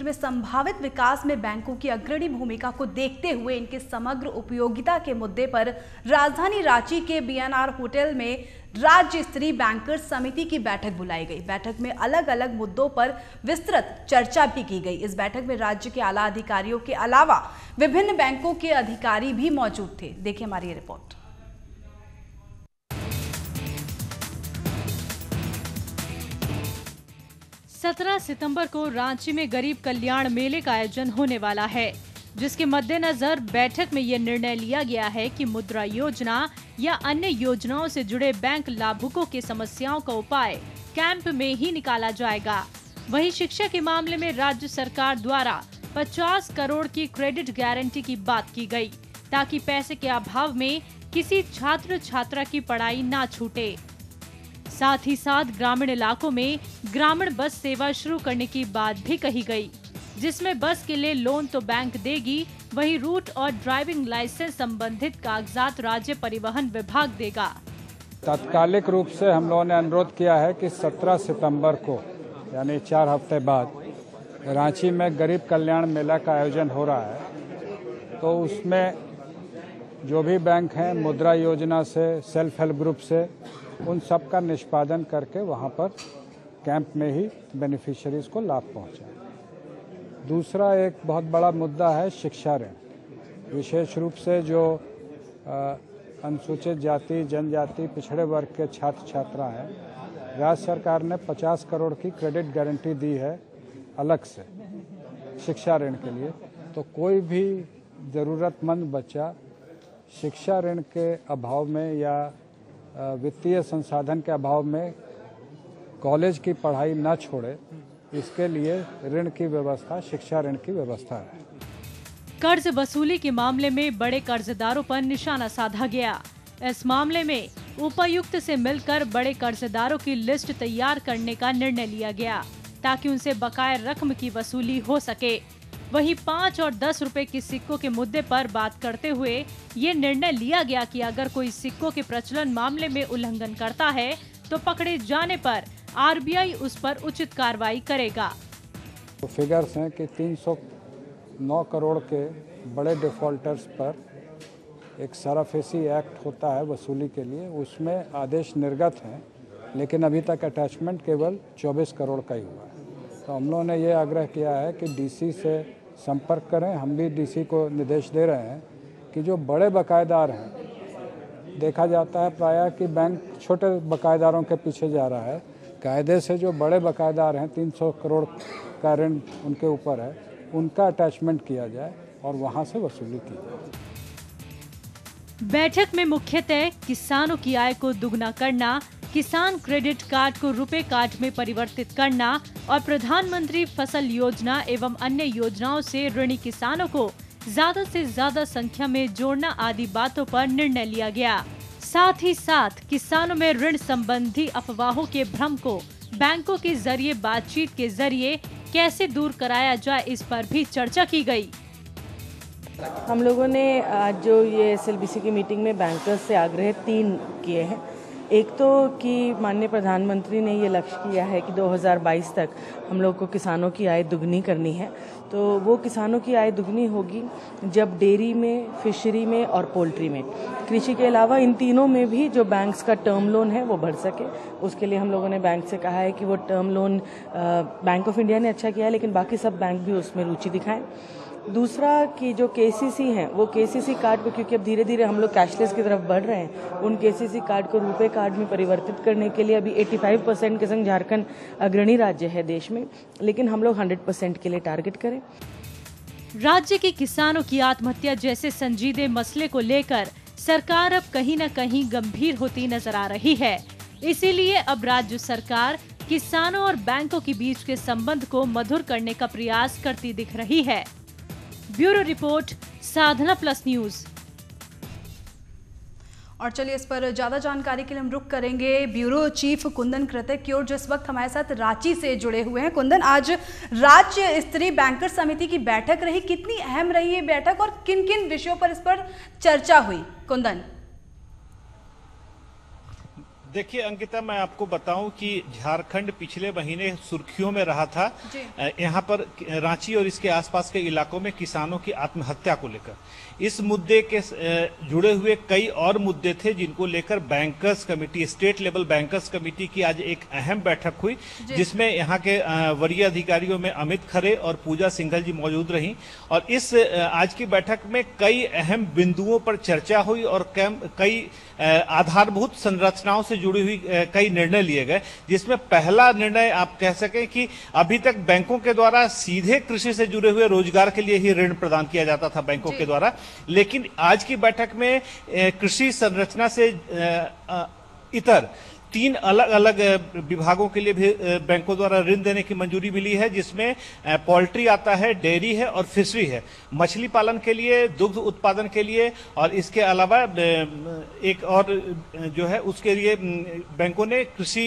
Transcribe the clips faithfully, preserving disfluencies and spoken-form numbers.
क्षेत्र में संभावित विकास में बैंकों की अग्रणी भूमिका को देखते हुए इनके समग्र उपयोगिता के मुद्दे पर राजधानी रांची के बी एन आर होटल में राज्य स्तरीय बैंकर्स समिति की बैठक बुलाई गई। बैठक में अलग अलग मुद्दों पर विस्तृत चर्चा भी की गई। इस बैठक में राज्य के आला अधिकारियों के अलावा विभिन्न बैंकों के अधिकारी भी मौजूद थे। देखिए हमारी ये रिपोर्ट। सत्रह सितंबर को रांची में गरीब कल्याण मेले का आयोजन होने वाला है, जिसके मद्देनजर बैठक में ये निर्णय लिया गया है कि मुद्रा योजना या अन्य योजनाओं से जुड़े बैंक लाभुकों की समस्याओं का उपाय कैंप में ही निकाला जाएगा। वहीं शिक्षा के मामले में राज्य सरकार द्वारा पचास करोड़ की क्रेडिट गारंटी की बात की गई, ताकि पैसे के अभाव में किसी छात्र छात्रा की पढ़ाई ना छूटे। साथ ही साथ ग्रामीण इलाकों में ग्रामीण बस सेवा शुरू करने की बात भी कही गई, जिसमें बस के लिए लोन तो बैंक देगी, वहीं रूट और ड्राइविंग लाइसेंस संबंधित कागजात राज्य परिवहन विभाग देगा। तात्कालिक रूप से हम लोगों ने अनुरोध किया है कि सत्रह सितंबर को यानी चार हफ्ते बाद रांची में गरीब कल्याण मेला का आयोजन हो रहा है, तो उसमें जो भी बैंक हैं मुद्रा योजना से, सेल्फ हेल्प ग्रुप से, उन सब का निष्पादन करके वहाँ पर कैंप में ही बेनिफिशियरीज को लाभ पहुँचाए। दूसरा एक बहुत बड़ा मुद्दा है शिक्षा ऋण। विशेष रूप से जो अनुसूचित जाति, जनजाति, पिछड़े वर्ग के छात्र छात्रा हैं, राज्य सरकार ने पचास करोड़ की क्रेडिट गारंटी दी है अलग से शिक्षा ऋण के लिए। तो कोई भी ज़रूरतमंद बच्चा शिक्षा ऋण के अभाव में या वित्तीय संसाधन के अभाव में कॉलेज की पढ़ाई न छोड़े, इसके लिए ऋण की व्यवस्था, शिक्षा ऋण की व्यवस्था है। कर्ज वसूली के मामले में बड़े कर्जदारों पर निशाना साधा गया। इस मामले में उपायुक्त से मिलकर बड़े कर्जदारों की लिस्ट तैयार करने का निर्णय लिया गया, ताकि उनसे बकाया रकम की वसूली हो सके। वहीं पाँच और दस रुपए के सिक्कों के मुद्दे पर बात करते हुए ये निर्णय लिया गया कि अगर कोई सिक्कों के प्रचलन मामले में उल्लंघन करता है तो पकड़े जाने पर आर बी आई उस पर उचित कार्रवाई करेगा। तो फिगर्स हैं कि तीन सौ नौ करोड़ के बड़े डिफॉल्टर्स पर एक सराफेसी एक्ट होता है वसूली के लिए, उसमें आदेश निर्गत हैं, लेकिन अभी तक अटैचमेंट केवल चौबीस करोड़ का ही हुआ है। तो हम लोगों ने ये आग्रह किया है कि डीसी से संपर्क करें। हम भी डीसी को निर्देश दे रहे हैं कि जो बड़े बकायेदार हैं, देखा जाता है प्रायः कि बैंक छोटे बकायेदारों के पीछे जा रहा है। कायदे से जो बड़े बकायेदार हैं, तीन सौ करोड़ का ऋण उनके ऊपर है, उनका अटैचमेंट किया जाए और वहाँ से वसूली की जाए। बैठक में मुख्यतः किसानों की आय को दुगना करना, किसान क्रेडिट कार्ड को रुपए कार्ड में परिवर्तित करना और प्रधानमंत्री फसल योजना एवं अन्य योजनाओं से ऋणी किसानों को ज्यादा से ज्यादा संख्या में जोड़ना आदि बातों पर निर्णय लिया गया। साथ ही साथ किसानों में ऋण संबंधी अफवाहों के भ्रम को बैंकों के जरिए बातचीत के जरिए कैसे दूर कराया जाए, इस पर भी चर्चा की गई। हम लोगों ने आज जो ये एस एल बी सी की मीटिंग में बैंकर्स से आग्रह तीन किए हैं। एक तो कि माननीय प्रधानमंत्री ने ये लक्ष्य किया है कि दो हज़ार बाईस तक हम लोग को किसानों की आय दुगनी करनी है। तो वो किसानों की आय दुगनी होगी जब डेयरी में, फिशरी में और पोल्ट्री में, कृषि के अलावा इन तीनों में भी जो बैंक्स का टर्म लोन है वो बढ़ सके। उसके लिए हम लोगों ने बैंक से कहा है कि वो term loan, bank of India ने अच्छा किया है लेकिन बाकी सब बैंक भी उसमें रुचि दिखाएं। दूसरा कि जो के सी सी हैं वो के सी सी कार्ड को, क्योंकि अब धीरे धीरे हम लोग कैशलेस की तरफ बढ़ रहे हैं, उन के सी सी कार्ड को रुपए कार्ड में परिवर्तित करने के लिए अभी पचासी परसेंट के संग झारखंड अग्रणी राज्य है देश में, लेकिन हम लोग सौ परसेंट के लिए टारगेट करें। राज्य के किसानों की आत्महत्या जैसे संजीदे मसले को लेकर सरकार अब कहीं न कहीं गंभीर होती नजर आ रही है। इसीलिए अब राज्य सरकार किसानों और बैंकों के बीच के संबंध को मधुर करने का प्रयास करती दिख रही है। Bureau report, Sadhna plus news. और चलिए इस पर ज्यादा जानकारी के लिए हम रुक करेंगे ब्यूरो चीफ कुंदन कृतिक की ओर, जो इस वक्त हमारे साथ रांची से जुड़े हुए हैं। कुंदन, आज राज्य स्तरीय बैंकर समिति की बैठक रही, कितनी अहम रही ये बैठक और किन किन विषयों पर इस पर चर्चा हुई? कुंदन। देखिए अंकिता, मैं आपको बताऊं कि झारखंड पिछले महीने सुर्खियों में रहा था यहाँ पर रांची और इसके आसपास के इलाकों में किसानों की आत्महत्या को लेकर। इस मुद्दे के जुड़े हुए कई और मुद्दे थे जिनको लेकर bankers committee, state level bankers committee की आज एक अहम बैठक हुई, जिसमें यहाँ के वरीय अधिकारियों में अमित खरे और पूजा सिंघल जी मौजूद रहीं। और इस आज की बैठक में कई अहम बिंदुओं पर चर्चा हुई और कई आधारभूत संरचनाओं से जुड़ी हुई कई निर्णय लिए गए, जिसमें पहला निर्णय आप कह सकें कि अभी तक बैंकों के द्वारा सीधे कृषि से जुड़े हुए रोजगार के लिए ही ऋण प्रदान किया जाता था बैंकों के द्वारा, लेकिन आज की बैठक में कृषि संरचना से इतर तीन अलग अलग विभागों के लिए भी बैंकों द्वारा ऋण देने की मंजूरी मिली है, जिसमें पोल्ट्री आता है, डेयरी है और फिशरी है, मछली पालन के लिए, दुग्ध उत्पादन के लिए, और इसके अलावा एक और जो है उसके लिए बैंकों ने कृषि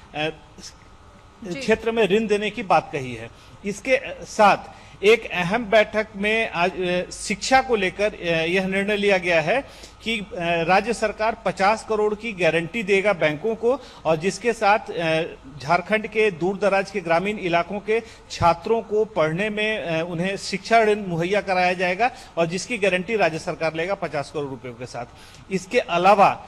क्षेत्र में ऋण देने की बात कही है। इसके साथ एक अहम बैठक में आज शिक्षा को लेकर यह निर्णय लिया गया है कि राज्य सरकार पचास करोड़ की गारंटी देगा बैंकों को, और जिसके साथ झारखंड के दूर दराज के ग्रामीण इलाकों के छात्रों को पढ़ने में उन्हें शिक्षा ऋण मुहैया कराया जाएगा, और जिसकी गारंटी राज्य सरकार लेगा पचास करोड़ रुपयों के साथ। इसके अलावा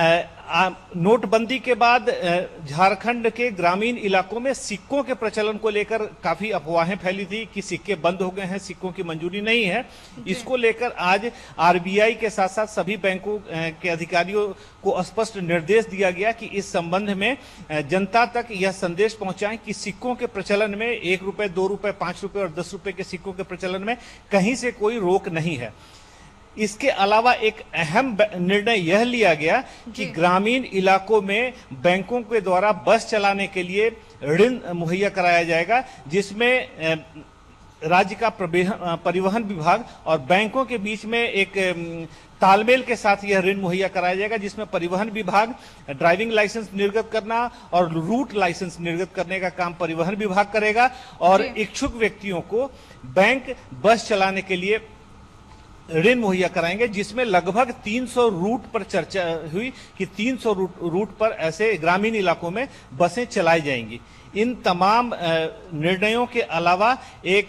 नोटबंदी के बाद झारखंड के ग्रामीण इलाकों में सिक्कों के प्रचलन को लेकर काफी अफवाहें फैली थी कि सिक्के बंद हो गए हैं, सिक्कों की मंजूरी नहीं है। इसको लेकर आज आरबीआई के साथ साथ सभी बैंकों के अधिकारियों को स्पष्ट निर्देश दिया गया कि इस संबंध में जनता तक यह संदेश पहुंचाएं कि सिक्कों के प्रचलन में एक रुपए, दो रुपए, पांच रुपए और दस रुपए के सिक्कों के प्रचलन में कहीं से कोई रोक नहीं है। इसके अलावा एक अहम निर्णय यह लिया गया कि ग्रामीण इलाकों में बैंकों के द्वारा बस चलाने के लिए ऋण मुहैया कराया जाएगा, जिसमें राज्य का परिवहन विभाग और बैंकों के बीच में एक तालमेल के साथ यह ऋण मुहैया कराया जाएगा, जिसमें परिवहन विभाग ड्राइविंग लाइसेंस निर्गत करना और रूट लाइसेंस निर्गत करने का काम परिवहन विभाग करेगा, और इच्छुक व्यक्तियों को बैंक बस चलाने के लिए ऋण मुहैया कराएंगे, जिसमें लगभग तीन सौ रूट पर चर्चा हुई कि तीन सौ रूट, रूट पर ऐसे ग्रामीण इलाकों में बसें चलाई जाएंगी। इन तमाम निर्णयों के अलावा एक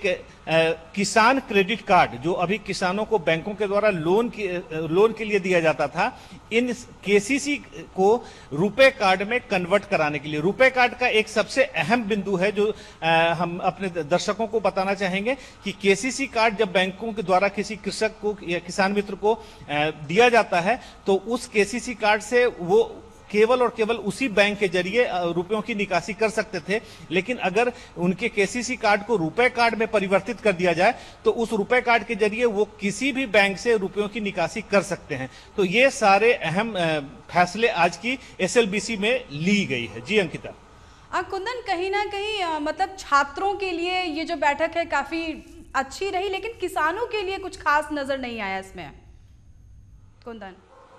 किसान क्रेडिट कार्ड जो अभी किसानों को बैंकों के द्वारा लोन की लोन के लिए दिया जाता था, इन केसीसी को रुपए कार्ड में कन्वर्ट कराने के लिए, रुपए कार्ड का एक सबसे अहम बिंदु है जो हम अपने दर्शकों को बताना चाहेंगे कि केसीसी कार्ड जब बैंकों के द्वारा किसी कृषक को या किसान मित्र को दिया जाता है तो उस केसीसी कार्ड से वो केवल और केवल उसी बैंक के जरिए रुपयों की निकासी कर सकते थे, लेकिन अगर उनके केसीसी कार्ड को रुपए कार्ड में परिवर्तित कर दिया जाए तो उस रुपए कार्ड के जरिए वो किसी भी बैंक से रुपयों की निकासी कर सकते हैं। तो ये सारे अहम फैसले आज की एसएलबीसी में ली गई है। जी अंकिता। कुंदन, कहीं ना कहीं मतलब छात्रों के लिए ये जो बैठक है काफी अच्छी रही, लेकिन किसानों के लिए कुछ खास नजर नहीं आया इसमें। कुंदन,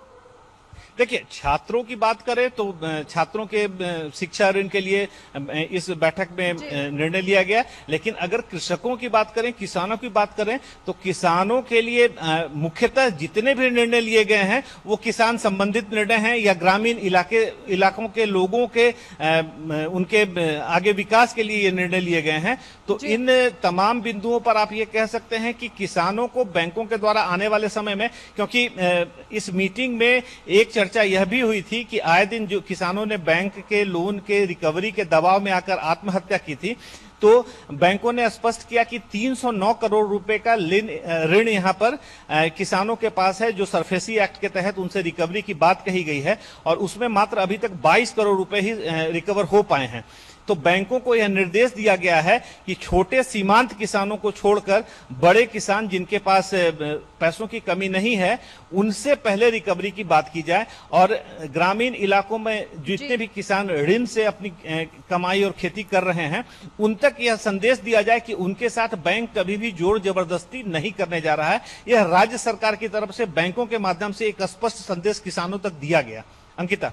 देखिए, छात्रों की बात करें तो छात्रों के शिक्षा ऋण के लिए इस बैठक में निर्णय लिया गया, लेकिन अगर कृषकों की बात करें, किसानों की बात करें तो किसानों के लिए मुख्यतः जितने भी निर्णय लिए गए हैं वो किसान संबंधित निर्णय हैं या ग्रामीण इलाके इलाकों के लोगों के उनके आगे विकास के लिए ये निर्णय लिए गए हैं। तो इन तमाम बिंदुओं पर आप ये कह सकते हैं कि किसानों को बैंकों के द्वारा आने वाले समय में, क्योंकि इस मीटिंग में एक चर्चा यह भी हुई थी कि आए दिन जो किसानों ने बैंक के लोन के रिकवरी के दबाव में आकर आत्महत्या की थी, तो बैंकों ने स्पष्ट किया कि तीन सौ नौ करोड़ रुपए का ऋण यहां पर किसानों के पास है, जो सरफेसी एक्ट के तहत उनसे रिकवरी की बात कही गई है, और उसमें मात्र अभी तक बाईस करोड़ रुपए ही रिकवर हो पाए हैं। तो बैंकों को यह निर्देश दिया गया है कि छोटे सीमांत किसानों को छोड़कर बड़े किसान जिनके पास पैसों की कमी नहीं है उनसे पहले रिकवरी की बात की जाए, और ग्रामीण इलाकों में जितने भी किसान ऋण से अपनी कमाई और खेती कर रहे हैं उन तक यह संदेश दिया जाए कि उनके साथ बैंक कभी भी जोर जबरदस्ती नहीं करने जा रहा है। यह राज्य सरकार की तरफ से बैंकों के माध्यम से एक स्पष्ट संदेश किसानों तक दिया गया। अंकिता।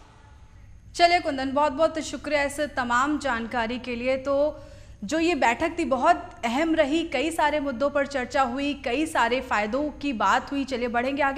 चलिए कुंदन, बहुत बहुत शुक्रिया इस तमाम जानकारी के लिए। तो जो ये बैठक थी बहुत अहम रही, कई सारे मुद्दों पर चर्चा हुई, कई सारे फायदों की बात हुई। चलिए बढ़ेंगे आगे।